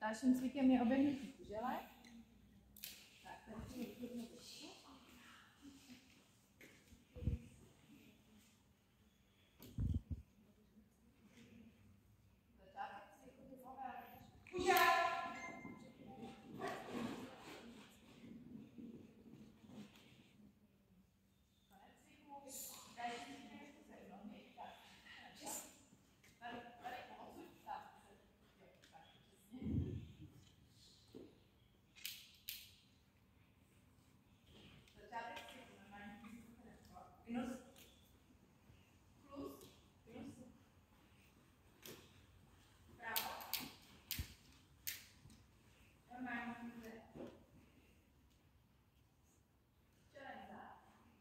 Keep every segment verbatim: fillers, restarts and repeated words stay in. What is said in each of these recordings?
Dalším cvikem je oběhnutí kužele. Tak, tady jednu vyšší. Začátek cviku vyzové kužel. Konec cviku. Další cvikem je zkusit nohy. Tak, tady, tady odsud. Tak, jo, tak, přesně. Začátek cviku normálně minus plus minus pravo normálně může čelem zad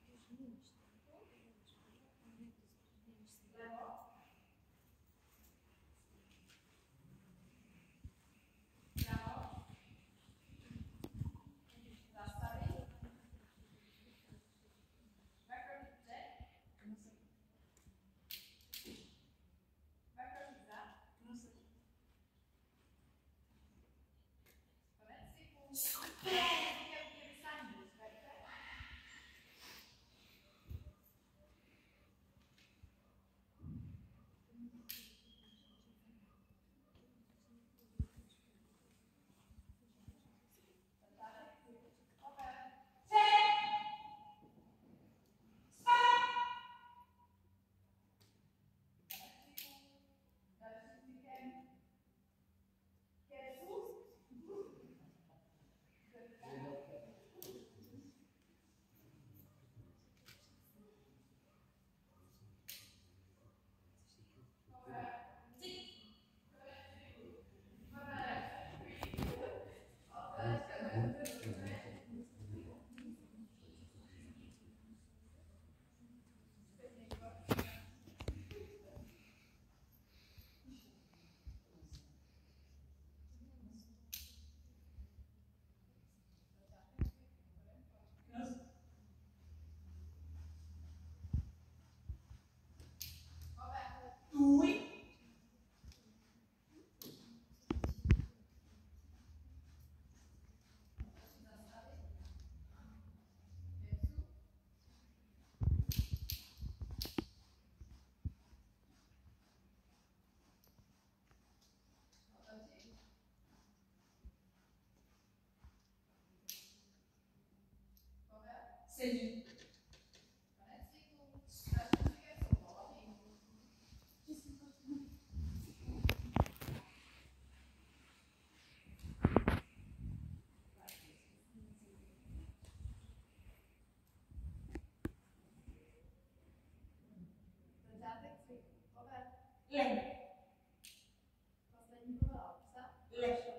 levo pravo zastavit nakročit před nakročit zad konec cviku. Super! Sedí. Konec cviku. Dalším cvikem jsou polovy. Začátek cviku. Povrch. Levo. Poslední povrch. Obsah. Levo.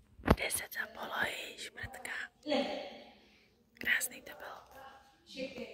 Deset za polohy, šprtka. Krásný to bylo.